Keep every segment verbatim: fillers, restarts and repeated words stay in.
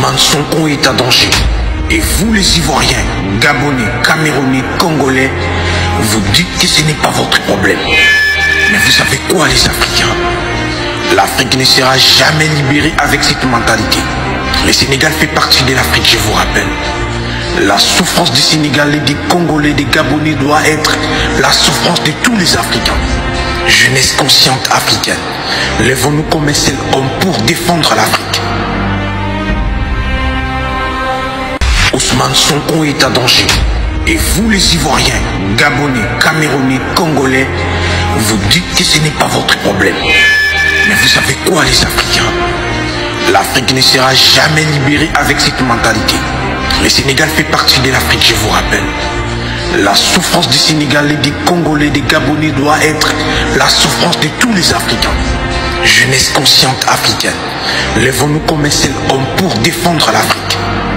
Ousmane Sonko est en danger. Et vous les Ivoiriens, Gabonais, Camerounais, Congolais, vous dites que ce n'est pas votre problème. Mais vous savez quoi les Africains? L'Afrique ne sera jamais libérée avec cette mentalité. Le Sénégal fait partie de l'Afrique, je vous rappelle. La souffrance des Sénégalais, des Congolais, des Gabonais doit être la souffrance de tous les Africains. Jeunesse consciente africaine, lèvons-nous comme un seul homme pour défendre l'Afrique. Ousmane Sonko est en danger. Et vous les Ivoiriens, Gabonais, Camerounais, Congolais, vous dites que ce n'est pas votre problème. Mais vous savez quoi les Africains? L'Afrique ne sera jamais libérée avec cette mentalité. Le Sénégal fait partie de l'Afrique, je vous rappelle. La souffrance des Sénégalais, des Congolais, des Gabonais doit être la souffrance de tous les Africains. Jeunesse consciente africaine, lèvons-nous comme un seul homme pour défendre l'Afrique.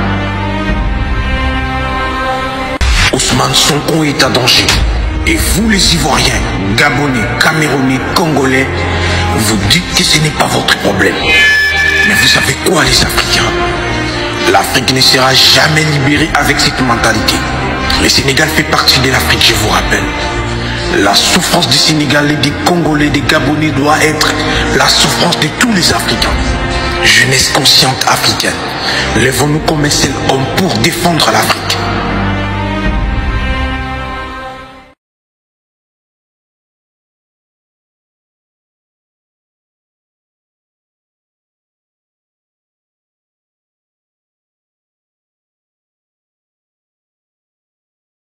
Ousmane Sonko est en danger. Et vous les Ivoiriens, Gabonais, Camerounais, Congolais, vous dites que ce n'est pas votre problème. Mais vous savez quoi les Africains? L'Afrique ne sera jamais libérée avec cette mentalité. Le Sénégal fait partie de l'Afrique, je vous rappelle. La souffrance des Sénégalais, des Congolais, des Gabonais doit être la souffrance de tous les Africains. Jeunesse consciente africaine, lèvons-nous comme un seul homme pour défendre l'Afrique.